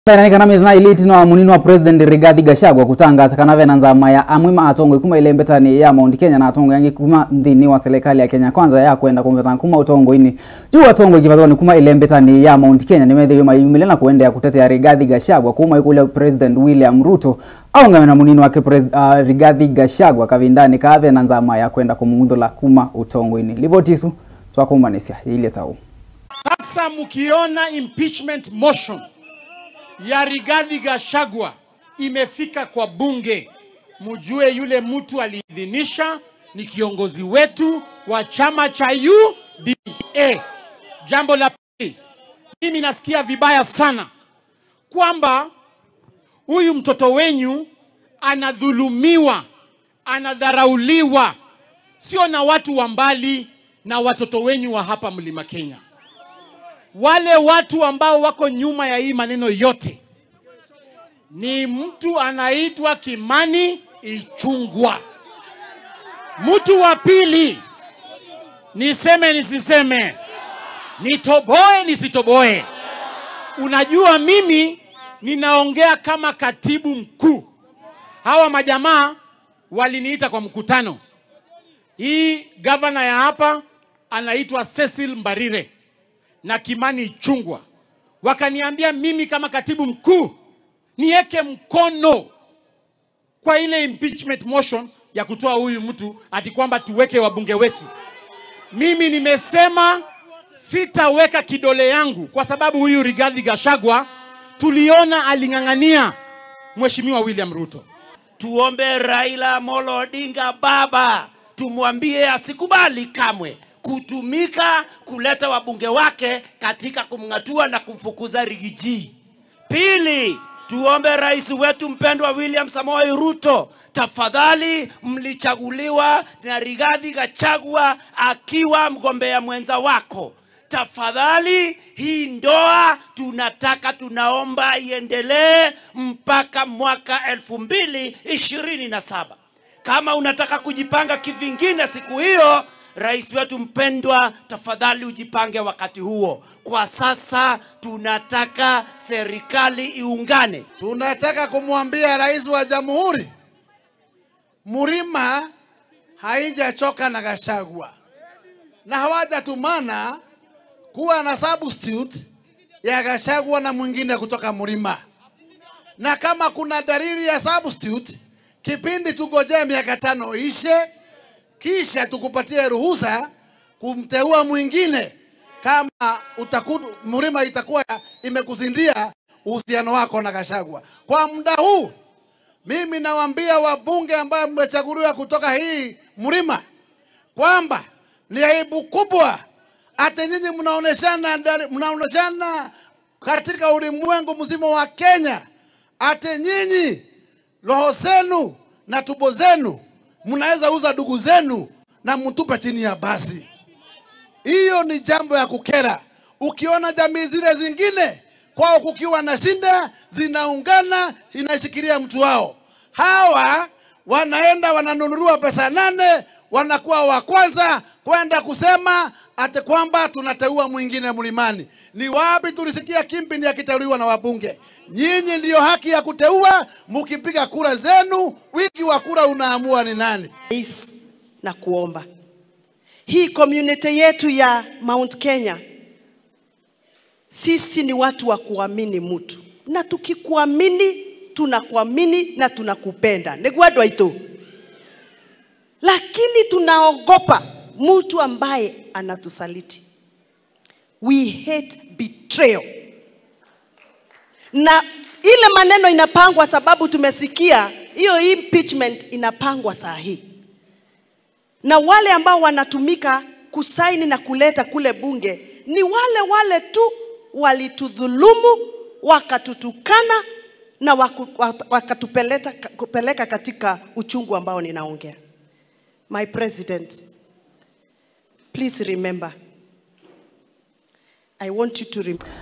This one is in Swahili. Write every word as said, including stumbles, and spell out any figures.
Kana kana mezna iliti no munino wa President Rigathi Gachagua kutangaza kana vena nzama ya amwima Atongoi kuma ile mbetani ya Mount Kenya na Atongoi yangi kuma ndini wa serikali ya Kenya kwanza ya kwenda kumvetana kuma Atongoi ni juu Atongoi kivazo ni kuma ile mbetani ya Mount Kenya nimedhi mayumile na kuenda ya kutetea Rigathi Gachagua kuma yule President William Ruto au ngana munino wake uh, Rigathi Gachagua kavindani kave na nzama ya kwenda kumundula kuma Atongoi ni livotisu twakumanisia ile tao. Sasa mukiona impeachment motion ya Rigathi Gachagua imefika kwa bunge, mujue yule mtu aliidhinisha ni kiongozi wetu wa chama cha U D A. Jambo la pili, mimi nasikia vibaya sana kwamba huyu mtoto wenyu anadhulumiwa, anadharauliwa, sio na watu wa mbali, na watoto wenyu wa hapa Mlima Kenya. Wale watu ambao wako nyuma ya hii maneno yote ni mtu anaitwa Kimani Ichung'wah. Mtu wa pili, niseme nisiseme, nitoboe nisitoboe. Unajua mimi ninaongea kama katibu mkuu. Hawa majamaa waliniita kwa mkutano. Hii governor ya hapa anaitwa Cecil Mbarire na Kimani Ichung'wah. Wakaniambia mimi kama katibu mkuu niweke mkono kwa ile impeachment motion ya kutoa huyu mtu ati kwamba tuweke wabunge wetu. Mimi nimesema sitaweka kidole yangu kwa sababu huyu Rigathi Gachagua tuliona alingangania Mheshimiwa William Ruto. Tuombe Raila Amolo Odinga baba, tumwambie asikubali kamwe kutumika kuleta wabunge wake katika kumngatua na kumfukuza Rigiji. Pili, tuombe rais wetu mpendwa William Samoei Ruto, tafadhali mlichaguliwa na Rigathi Gachagua akiwa mgombea mwenza wako. Tafadhali hii ndoa tunataka tunaomba iendelee mpaka mwaka elfu mbili ishirini na saba. Kama unataka kujipanga kivingine siku hiyo, rais wetu mpendwa, tafadhali ujipange wakati huo. Kwa sasa tunataka serikali iungane. Tunataka kumwambia rais wa jamhuri, Mlima haijachoka na Gachagua, na hawajatumana kuwa na substitute ya Gachagua na mwingine kutoka Mlima. Na kama kuna dalili ya substitute, kipindi tungojee miaka tano ishe, kisha tukupatie ruhusa kumteua mwingine kama utakudu Mlima itakuwa imekuzindia uhusiano wako na Gachagua. Kwa muda huu mimi nawaambia wabunge ambao mmechaguliwa kutoka hii Mlima kwamba ni aibu kubwa ate nyinyi mnaoneshana mnaoneshana katika ulimwengu mzima wa Kenya, ate nyinyi roho zenu na tubo zenu mnaweza uza ndugu zenu na mtupe chini ya basi. Hiyo ni jambo ya kukera. Ukiona jamii zile zingine kwao kukiwa na shinda zinaungana inashikilia mtu wao, hawa wanaenda wananunuliwa pesa nane, wanakuwa wa kwanza kwenda kusema ate kwamba tunateua mwingine Mlimani. Ni wapi tulisikia Kimpini akiteuliwa na wabunge? Nyinyi ndio haki ya kuteua, mkipiga kura zenu, wiki wa kura unaamua ni nani. Na kuomba hii community yetu ya Mount Kenya, sisi ni watu wa kuamini mtu, na tukikuamini tunakuamini na tunakupenda negwadwa ito, lakini tunaogopa mtu ambaye anatusaliti. We hate betrayal. Na ile maneno inapangwa sababu tumesikia hiyo impeachment inapangwa saa hii, na wale ambao wanatumika kusaini na kuleta kule bunge ni wale wale tu walitudhulumu, wakatutukana na wakatupeleka kupeleka katika uchungu ambao ninaongea. My President, please remember, I want you to remember.